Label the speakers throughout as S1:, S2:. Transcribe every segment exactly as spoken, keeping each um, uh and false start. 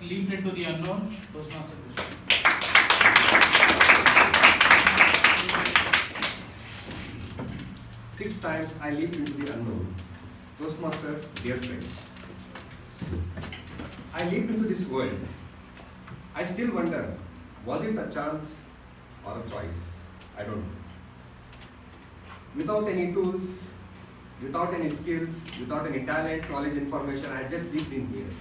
S1: leaped into the unknown? Toastmaster question.
S2: Six times I leaped into the unknown. Toastmaster, dear friends. I leaped into this world. I still wonder, was it a chance or a choice? I don't know. Without any tools, without any skills, without any talent, knowledge, information, I just lived in here.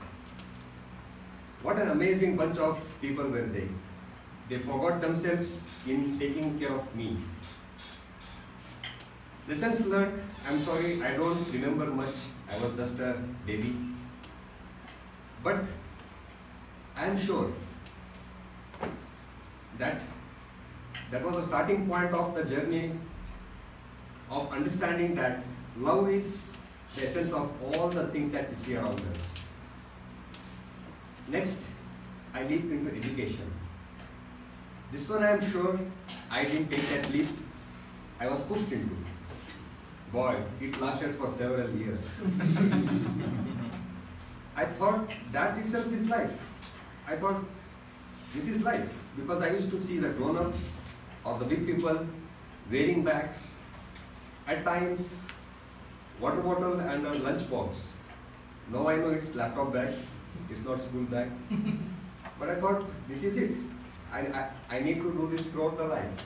S2: What an amazing bunch of people were they. They forgot themselves in taking care of me. Lessons learned, I'm sorry, I don't remember much. I was just a baby. But I'm sure that that was the starting point of the journey of understanding that love is the essence of all the things that we see around us. Next, I leaped into education. This one I am sure I didn't take that leap. I was pushed into. Boy, it lasted for several years. I thought that itself is life. I thought this is life because I used to see the grown-ups or the big people wearing bags, at times water bottle and a lunch box. Now I know it's laptop bag, it's not school bag. But I thought this is it. I, I, I need to do this throughout the life.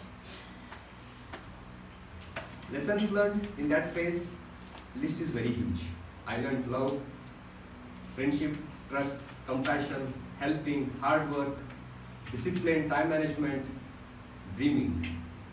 S2: Lessons learned in that phase, list is very huge. I learned love, friendship, trust, compassion, helping, hard work, discipline, time management, dreaming.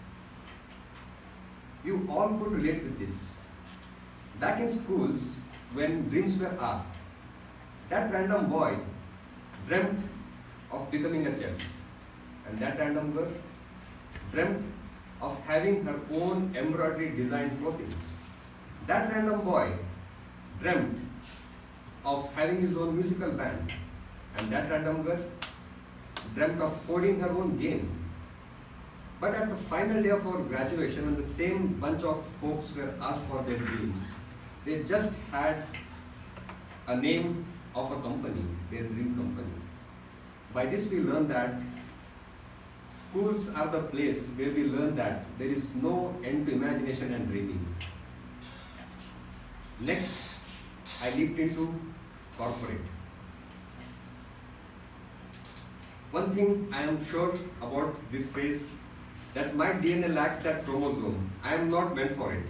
S2: You all could relate with this. Back in schools, when dreams were asked, that random boy dreamt of becoming a chef. And that random girl dreamt of having her own embroidery designed clothing. That random boy dreamt of having his own musical band. And that random girl dreamt of coding her own game. But at the final day of our graduation, when the same bunch of folks were asked for their dreams, they just had a name of a company, their dream company. By this we learn that schools are the place where we learn that there is no end to imagination and dreaming. Next, I leaped into corporate. One thing I am sure about this phase, that my D N A lacks that chromosome. I am not meant for it.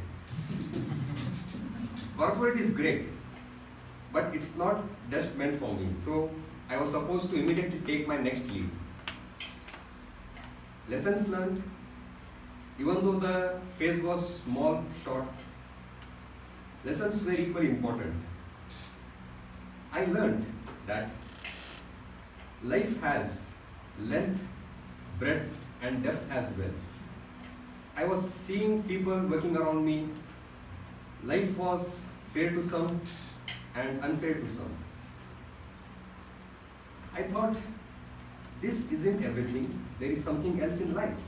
S2: Corporate is great, but it's not just meant for me. So I was supposed to immediately take my next leap. Lessons learned, even though the phase was small, short, lessons were equally important. I learned that life has length, breadth, and depth as well. I was seeing people working around me. Life was fair to some and unfair to some. I thought, this isn't everything. There is something else in life.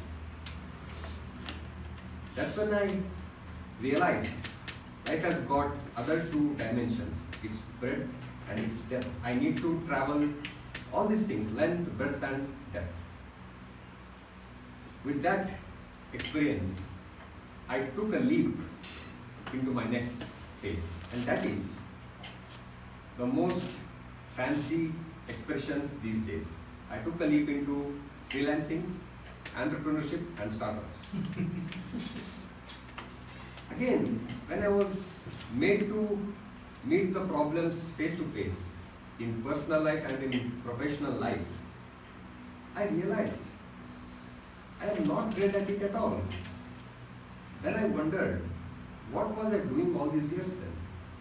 S2: That's when I realized life has got other two dimensions. Its breadth and its depth. I need to travel all these things, length, breadth, and depth. With that experience, I took a leap into my next phase, and that is the most fancy expressions these days. I took a leap into freelancing, entrepreneurship, and startups. Again, when I was made to meet the problems face to face in personal life and in professional life, I realized I am not great at it at all. Then I wondered, what was I doing all these years then?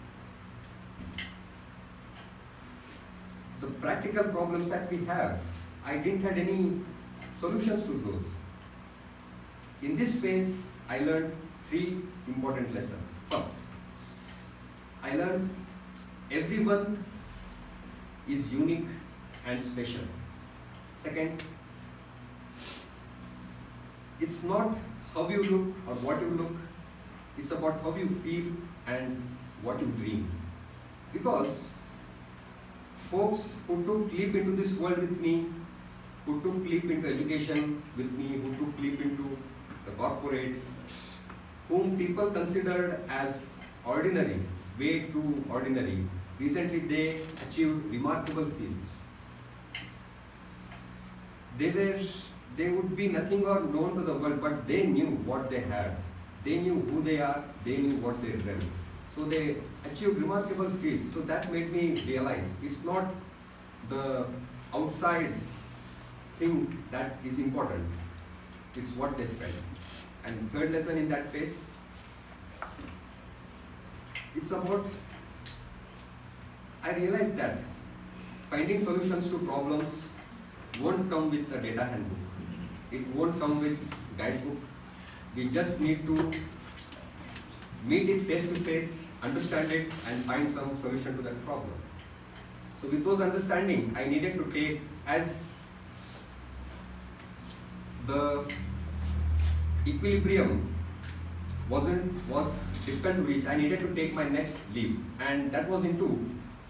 S2: The practical problems that we have, I didn't have any solutions to those. In this phase, I learned three important lessons. First, I learned everyone is unique and special. Second, it's not how you look or what you look, it's about how you feel and what you dream. Because folks who took leap into this world with me, who took leap into education with me, who took leap into the corporate, whom people considered as ordinary, way too ordinary, recently they achieved remarkable feats. They were, they would be nothing or known to the world, but they knew what they had. They knew who they are, they knew what they dreamt. So they achieved remarkable feats. So that made me realize it's not the outside thing that is important, it's what they felt. And third lesson in that phase, it's about, I realized that finding solutions to problems won't come with a data handbook. It won't come with guidebook. We just need to meet it face to face, understand it, and find some solution to that problem. So with those understanding, I needed to take, as the equilibrium wasn't was difficult to reach, I needed to take my next leap, and that was into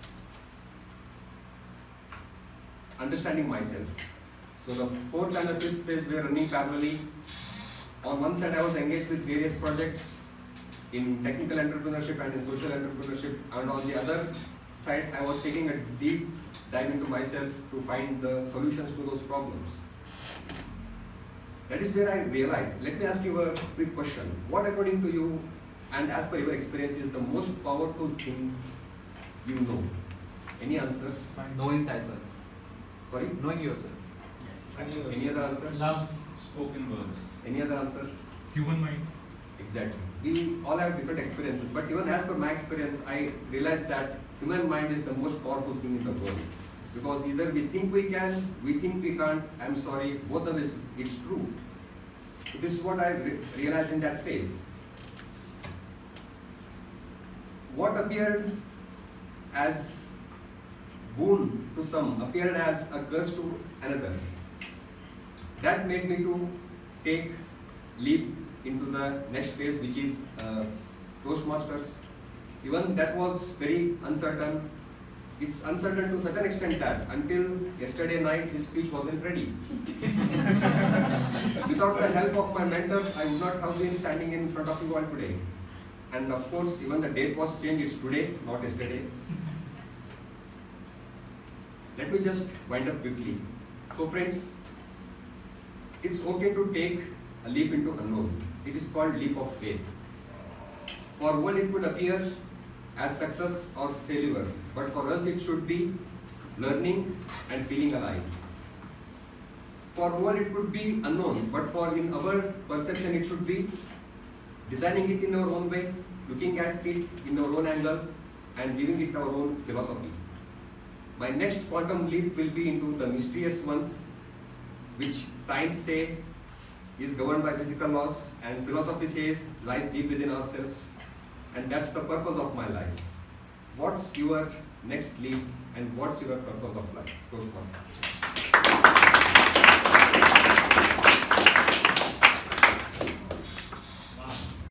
S2: understanding myself. So the fourth and the fifth phase were running parallelly. On one side, I was engaged with various projects in technical entrepreneurship and in social entrepreneurship, and on the other side, I was taking a deep dive into myself to find the solutions to those problems. That is where I realized, let me ask you a quick question. What, according to you, and as per your experience, is the most powerful thing you know? Any answers?
S3: Knowing thyself.
S2: Sorry?
S3: Knowing yourself.
S2: Any other answers?
S1: Love.
S4: Spoken words.
S2: Any other answers?
S4: Human mind.
S2: Exactly. We all have different experiences, but even as per my experience, I realized that human mind is the most powerful thing in the world. Because either we think we can, we think we can't. I'm sorry, both of us, it's true. So this is what I re realized in that phase. What appeared as boon to some appeared as a curse to another. That made me to take leap into the next phase, which is uh, Toastmasters. Even that was very uncertain. It's uncertain to such an extent that until yesterday night, this speech wasn't ready. Without the help of my mentors, I would not have been standing in front of you all today. And of course, even the date was changed, it's today, not yesterday. Let me just wind up quickly. So friends, it's okay to take a leap into unknown. It is called leap of faith. For one, it could appear as success or failure, but for us it should be learning and feeling alive. For one, it could be unknown, but for in our perception it should be designing it in our own way, looking at it in our own angle, and giving it our own philosophy. My next quantum leap will be into the mysterious one, which science say is governed by physical laws, and philosophy says lies deep within ourselves. And that's the purpose of my life. What's your next leap, and what's your purpose of life? Toastmasters.